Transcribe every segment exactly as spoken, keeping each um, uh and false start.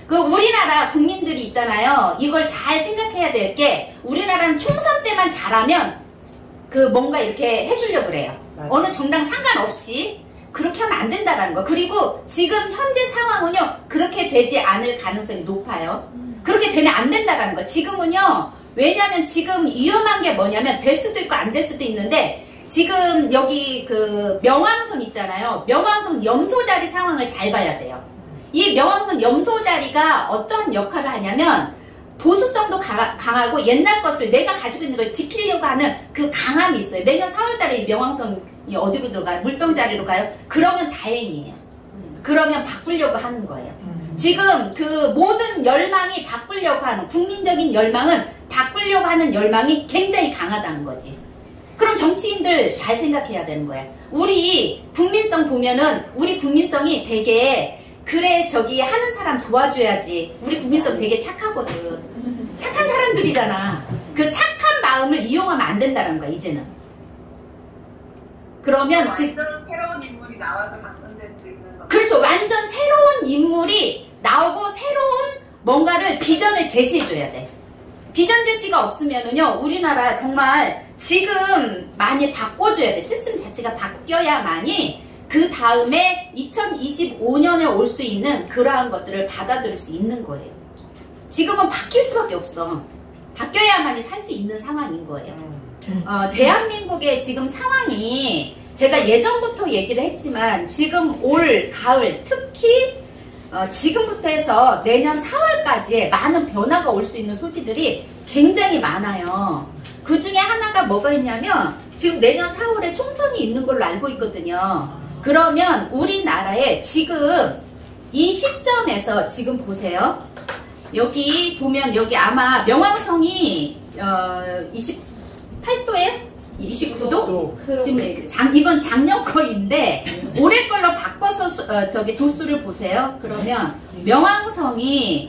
그 우리나라 국민들이 있잖아요. 이걸 잘 생각해야 될 게 우리나라는 총선 때만 잘하면 그 뭔가 이렇게 해주려고 그래요. 맞아. 어느 정당 상관없이 그렇게 하면 안 된다는 거. 그리고 지금 현재 상황은요 그렇게 되지 않을 가능성이 높아요. 음. 그렇게 되면 안 된다는 거. 지금은요 왜냐면 지금 위험한 게 뭐냐면 될 수도 있고 안 될 수도 있는데 지금 여기 그 명왕성 있잖아요. 명왕성 염소자리 상황을 잘 봐야 돼요. 이 명왕성 염소자리가 어떤 역할을 하냐면 보수성도 가, 강하고 옛날 것을 내가 가지고 있는 걸 지키려고 하는 그 강함이 있어요. 내년 사월 달에 이 명왕성이 어디로 들어가요? 물병자리로 가요? 그러면 다행이에요. 그러면 바꾸려고 하는 거예요. 지금 그 모든 열망이 바꾸려고 하는 국민적인 열망은 바꾸려고 하는 열망이 굉장히 강하다는 거지. 그럼 정치인들 잘 생각해야 되는 거야. 우리 국민성 보면은 우리 국민성이 되게 그래 저기 하는 사람 도와줘야지. 우리 국민성 되게 착하거든. 착한 사람들이잖아. 그 착한 마음을 이용하면 안 된다는 거야 이제는. 그러면 완전 새로운 인물이 나와서 당선될 수 있는 거. 그렇죠. 완전 새로운 인물이 나오고 새로운 뭔가를 비전을 제시해줘야 돼. 비전 제시가 없으면은요 우리나라 정말 지금 많이 바꿔줘야 돼. 시스템 자체가 바뀌어야만이 그 다음에 이천이십오 년에 올 수 있는 그러한 것들을 받아들일 수 있는 거예요. 지금은 바뀔 수밖에 없어. 바뀌어야만이 살 수 있는 상황인 거예요. 어, 대한민국의 지금 상황이 제가 예전부터 얘기를 했지만 지금 올 가을 특히 어, 지금부터 해서 내년 사월까지의 많은 변화가 올 수 있는 소지들이 굉장히 많아요. 그 중에 하나가 뭐가 있냐면 지금 내년 사월에 총선이 있는 걸로 알고 있거든요. 그러면 우리나라에 지금 이 시점에서 지금 보세요. 여기 보면 여기 아마 명왕성이 어, 이십팔 도에 이십구 도? 지금 장, 이건 작년 거인데 올해 걸로 바꿔서 수, 어, 저기 도수를 보세요. 그러면 명왕성이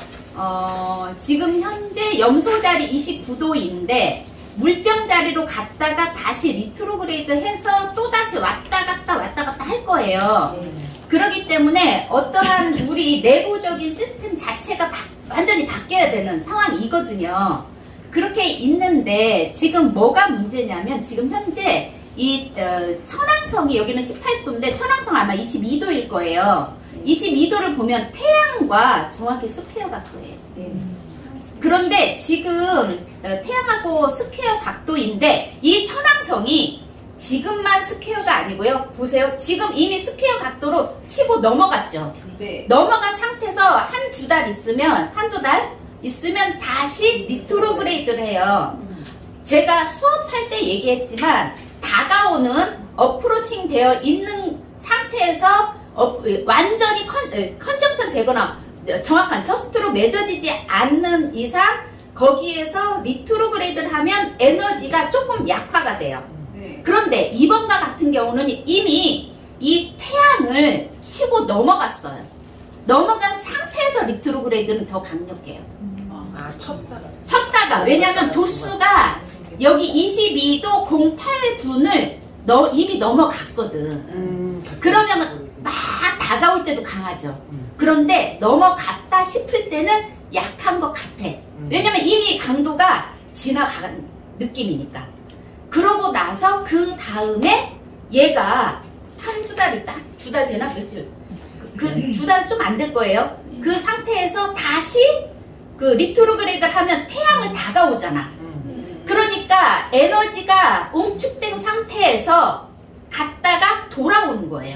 어, 지금 현재 염소자리 이십구 도인데 물병자리로 갔다가 다시 리트로그레이드 해서 또 다시 왔다 갔다 왔다 갔다 할 거예요. 네. 그렇기 때문에 어떠한 우리 내부적인 시스템 자체가 바, 완전히 바뀌어야 되는 상황이거든요. 그렇게 있는데 지금 뭐가 문제냐면 지금 현재 이 어, 천왕성이 여기는 십팔 도인데 천왕성 아마 이십이 도일 거예요. 이십이 도를 보면 태양과 정확히 스퀘어 각도예요. 네. 그런데 지금 태양하고 스퀘어 각도인데 이 천왕성이 지금만 스퀘어가 아니고요. 보세요. 지금 이미 스퀘어 각도로 치고 넘어갔죠. 네. 넘어간 상태에서 한 두 달 있으면 한두 달 있으면 다시 리트로그레이드를 해요. 제가 수업할 때 얘기했지만 다가오는 어프로칭 되어 있는 상태에서 어, 완전히 컨, 컨정션 되거나 정확한 저스트로 맺어지지 않는 이상 거기에서 리트로그레이드를 하면 에너지가 조금 약화가 돼요. 네. 그런데 이번과 같은 경우는 이미 이 태양을 치고 넘어갔어요. 넘어간 상태에서 리트로그레이드는 더 강력해요. 아, 쳤다가. 쳤다가. 왜냐면 도수가 여기 이십이 도 공팔 분을 너, 이미 넘어갔거든. 음, 그러면 막 다가올 때도 강하죠. 음. 그런데 넘어갔다 싶을 때는 약한 것 같아. 음. 왜냐면 이미 강도가 지나간 느낌이니까. 그러고 나서 그 다음에 얘가 한두 달 있다. 두 달 되나? 며칠? 그 두 달 좀 안 될 거예요. 그 상태에서 다시 그 리트로그레이드를 하면 태양을 다가오잖아. 그러니까 에너지가 응축된 상태에서 갔다가 돌아오는 거예요.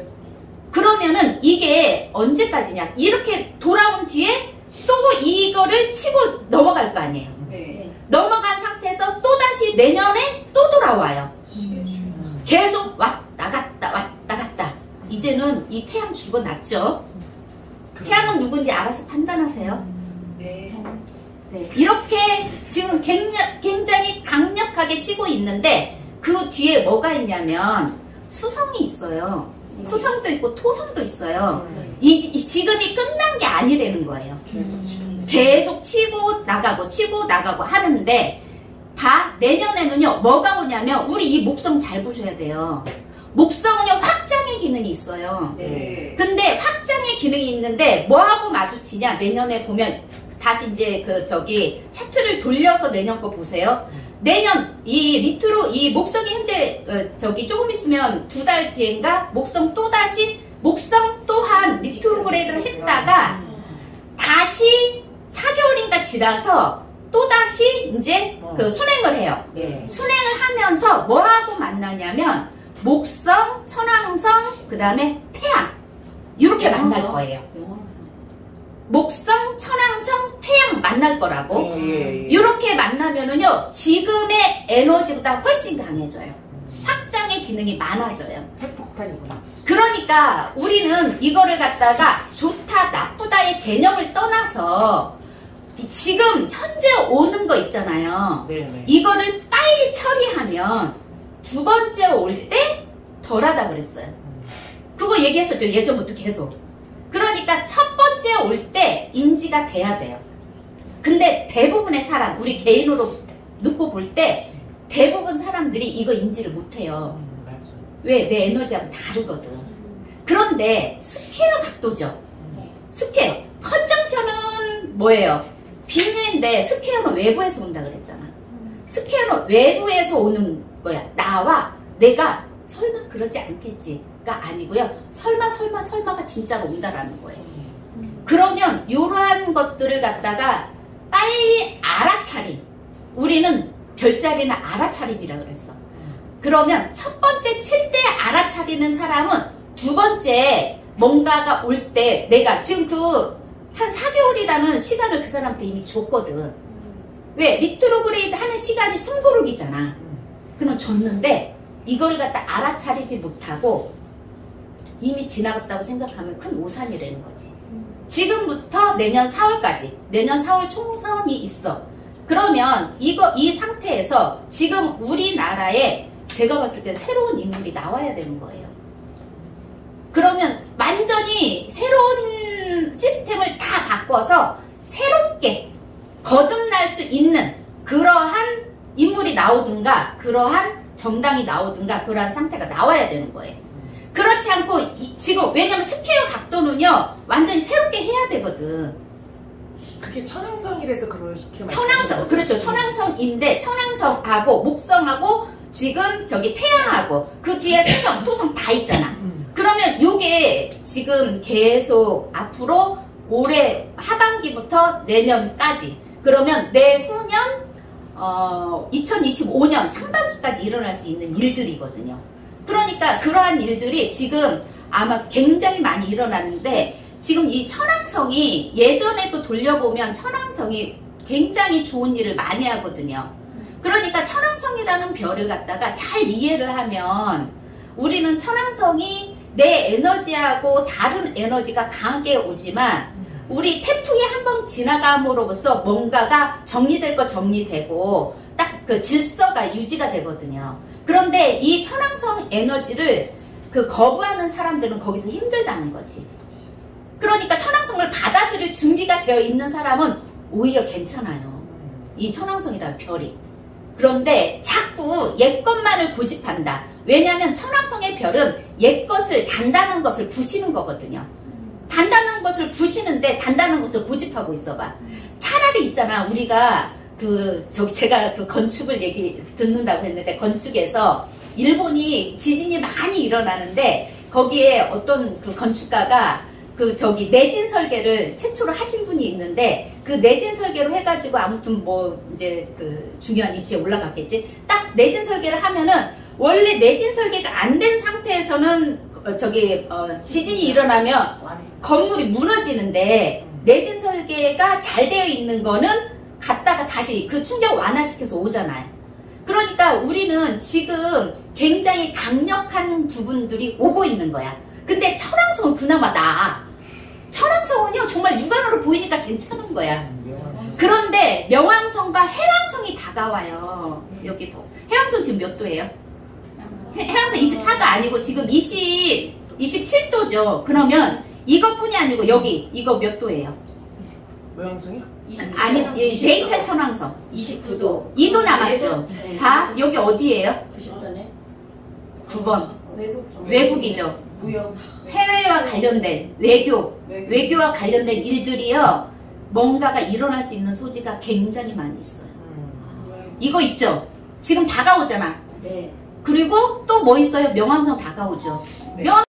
그러면은 이게 언제까지냐? 이렇게 돌아온 뒤에 또 이거를 치고 넘어갈 거 아니에요. 네. 넘어간 상태에서 또다시 내년에 또 돌아와요. 음. 계속 왔다 갔다 왔다 갔다. 이제는 이 태양 죽어났죠. 태양은 누군지 알아서 판단하세요. 네. 네. 이렇게 지금 굉장히, 굉장히 강력하게 치고 있는데 그 뒤에 뭐가 있냐면 수성이 있어요. 수성도 있고 토성도 있어요. 이, 이 지금이 끝난 게 아니라는 거예요. 계속 치고 나가고 치고 나가고 하는데 다 내년에는요 뭐가 오냐면 우리 이 목성 잘 보셔야 돼요. 목성은요 확장의 기능이 있어요. 네. 근데 확장의 기능이 있는데 뭐하고 마주치냐? 내년에 보면 다시 이제 그 저기 차트를 돌려서 내년 거 보세요. 내년 이 리트로 이 목성이 현재 어, 저기 조금 있으면 두 달 뒤인가 목성 또 다시 목성 또한 리트로그레이드를 했다가 다시 사 개월인가 지나서 또 다시 이제 그 순행을 해요. 네. 순행을 하면서 뭐하고 만나냐면 목성, 천왕성, 그 다음에 태양 이렇게 만날 거예요. 목성, 천왕성, 태양 만날 거라고. 예, 예, 예. 이렇게 만나면은요 지금의 에너지보다 훨씬 강해져요. 확장의 기능이 많아져요. 핵폭탄이구나. 그러니까 우리는 이거를 갖다가 좋다 나쁘다의 개념을 떠나서 지금 현재 오는 거 있잖아요. 네네. 이거를 빨리 처리하면 두 번째 올 때 덜하다 그랬어요. 그거 얘기했었죠. 예전부터 계속. 그러니까 첫 번째 올 때 인지가 돼야 돼요. 근데 대부분의 사람, 우리 개인으로 놓고 볼 때 대부분 사람들이 이거 인지를 못해요. 음, 맞아. 왜? 내 에너지하고 다르거든. 그런데 스퀘어 각도죠. 스퀘어. 컨정션은 뭐예요? 비례인데 스퀘어는 외부에서 온다 그랬잖아. 스퀘어는 외부에서 오는 거야. 나와 내가 설마 그러지 않겠지가 아니고요. 설마 설마 설마가 진짜로 온다라는 거예요. 그러면 이러한 것들을 갖다가 빨리 알아차림. 우리는 별자리는 알아차림이라 그랬어. 그러면 첫 번째 칠 때 알아차리는 사람은 두 번째 뭔가가 올 때 내가 지금 그 한 사 개월이라는 시간을 그 사람한테 이미 줬거든. 왜? 리트로그레이드 하는 시간이 숨고르기잖아. 그럼 줬는데 이걸 갖다 알아차리지 못하고 이미 지나갔다고 생각하면 큰 오산이라는 거지. 지금부터 내년 사월까지 내년 사월 총선이 있어. 그러면 이거 이 상태에서 지금 우리나라에 제가 봤을 때 새로운 인물이 나와야 되는 거예요. 그러면 완전히 새로운 시스템을 다 바꿔서 새롭게 거듭날 수 있는 그러한 인물이 나오든가 그러한 정당이 나오든가 그러한 상태가 나와야 되는 거예요. 그렇지 않고 이, 지금 왜냐면 스퀘어 각도는요 완전히 새롭게 해야 되거든. 그게 천왕성이라서 그렇게 천왕성 그렇죠. 천왕성인데 천왕성하고 목성하고 지금 저기 태양하고 그 뒤에 수성 토성 다 있잖아. 그러면 요게 지금 계속 앞으로 올해 하반기부터 내년까지 그러면 내후년 어, 이천이십오 년 상반기까지 일어날 수 있는 일들이거든요. 그러니까 그러한 일들이 지금 아마 굉장히 많이 일어났는데 지금 이 천왕성이 예전에도 돌려보면 천왕성이 굉장히 좋은 일을 많이 하거든요. 그러니까 천왕성이라는 별을 갖다가 잘 이해를 하면 우리는 천왕성이 내 에너지하고 다른 에너지가 강하게 오지만 우리 태풍이 한번 지나감으로써 뭔가가 정리될 거 정리되고 딱 그 질서가 유지가 되거든요. 그런데 이 천왕성 에너지를 그 거부하는 사람들은 거기서 힘들다는 거지. 그러니까 천왕성을 받아들일 준비가 되어 있는 사람은 오히려 괜찮아요. 이 천왕성이라는 별이. 그런데 자꾸 옛 것만을 고집한다. 왜냐하면 천왕성의 별은 옛 것을 단단한 것을 부시는 거거든요. 단단한 것을 부시는데 단단한 것을 고집하고 있어봐. 차라리 있잖아 우리가 그 저기 제가 그 건축을 얘기 듣는다고 했는데 건축에서 일본이 지진이 많이 일어나는데 거기에 어떤 그 건축가가 그 저기 내진 설계를 최초로 하신 분이 있는데 그 내진 설계로 해가지고 아무튼 뭐 이제 그 중요한 위치에 올라갔겠지. 딱 내진 설계를 하면은 원래 내진 설계가 안 된 상태에서는 어, 저기 어, 지진이 일어나면 건물이 무너지는데 내진 설계가 잘 되어 있는 거는 갔다가 다시 그 충격 완화시켜서 오잖아요. 그러니까 우리는 지금 굉장히 강력한 부분들이 오고 있는 거야. 근데 천왕성은 그나마 나아. 천왕성은요 정말 육안으로 보이니까 괜찮은 거야. 그런데 명왕성과 해왕성이 다가와요. 여기 뭐 해왕성 지금 몇 도예요? 해왕성 이십사가 아니고 지금 이십, 이십칠 도죠. 그러면 이것뿐이 아니고 여기 이거 몇 도예요? 모양성이요? 아니 데이터 천왕성 이십구 도 이 도 남았죠. 네. 다 여기 어디예요? 구십 도네. 구 번. 외국. 외국이죠. 무역. 해외와 관련된 외교, 외국. 외교와 관련된 일들이요. 뭔가가 일어날 수 있는 소지가 굉장히 많이 있어요. 음. 이거 있죠? 지금 다가오잖아. 네. 그리고 또 뭐 있어요? 명왕성 다가오죠. 네. 명왕